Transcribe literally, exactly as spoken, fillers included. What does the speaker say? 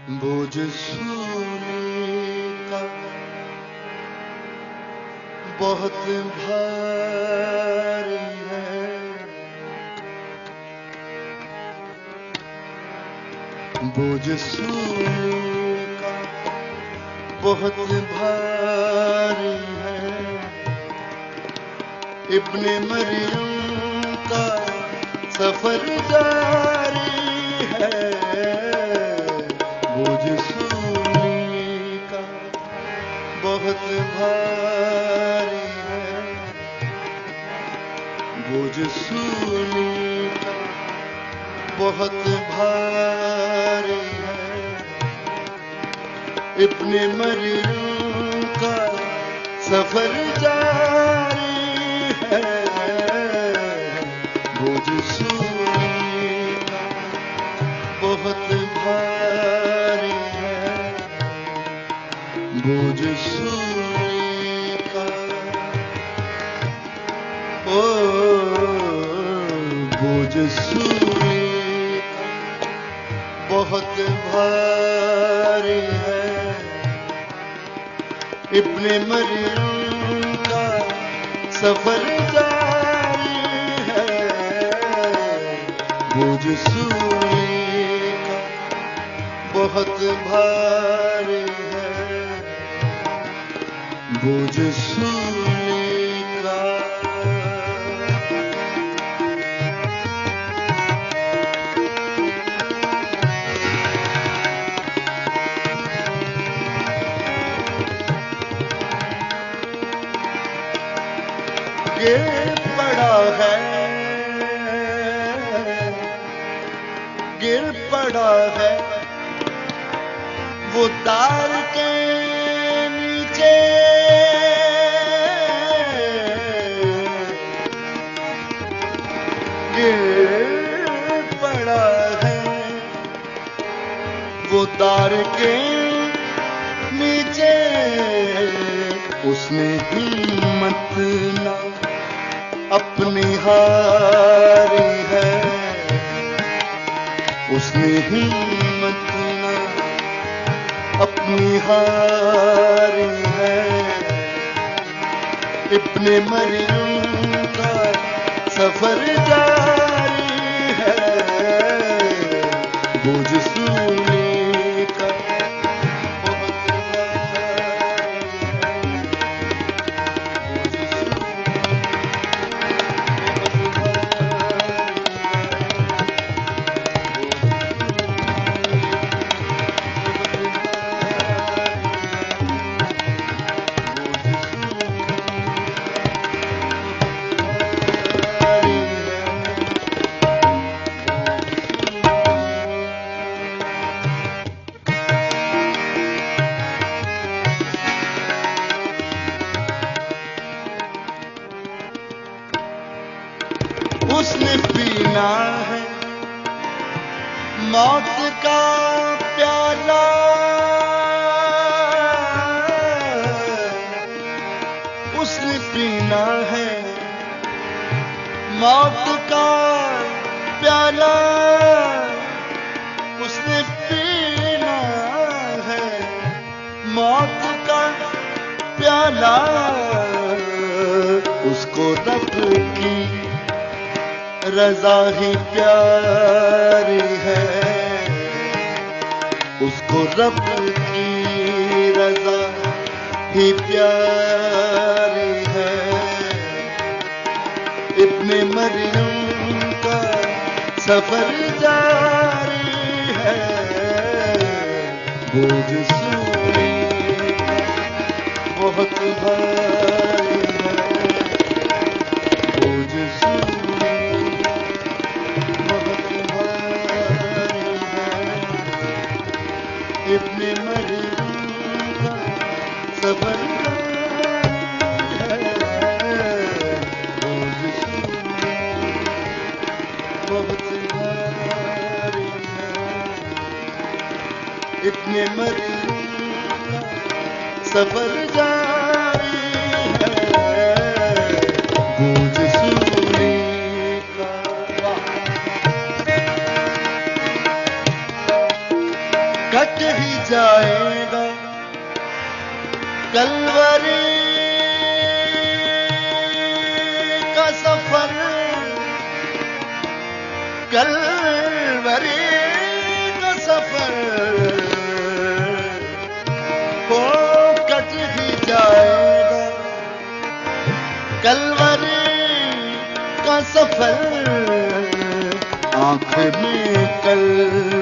بوجھ سونے کا بہت بھاری ہے، بوجھ سونے کا بہت بھاری ہے، ابن مریم کا سفر جاری ہے، بوجھ سونے کا بہت بھاری ہے، بوجھ سونے کا بہت بھاری ہے، ابن مریم کا سفر جاری ہے، بوجھ سونے کا بہت بھاری ہے، بوجھ سونے کا او بوجھ سونے کا بہت بھاری ہے، ابن مریم کا سفر جاری ہے، بوجھ سونے کا بہت بھاری ہے، بوجھ سونے کا گر پڑا ہے، گر پڑا ہے وہ تار کے نیچے، گر پڑا ہے وہ تار کے نیچے، اس نے ہمت نہ اپنی ہاری ہے، اس نے ہمت نہ اپنی ہاری ہے، ابن مریم کا سفر جاری ہے، بوجھ سونے کا بہت بھاری ہے، بوجھ سونے اس نے پینا ہے موت کا پیالہ، اس نے پینا ہے موت کا پیالہ، اس نے پینا ہے موت کا پیالہ، اس کو رب کی رضا ہی پیاری ہے، اس کو رب کی رضا ہی پیاری ہے، ابن مریم کا سفر جاری ہے، بوجھ سونے کا بہت بھاری ہے، بوجھ سونے ابن مریم کا سفر ہے، بوجھ سونے بہت بھاری ہے، ابن مریم کا سفر جاری ہے، بوجھ سونے کا کٹ ہی جائے گا کلوری کا سفر کلوری کا سفر ہو کٹ ہی جائے گا کلوری کا سفر آنکھ میں کل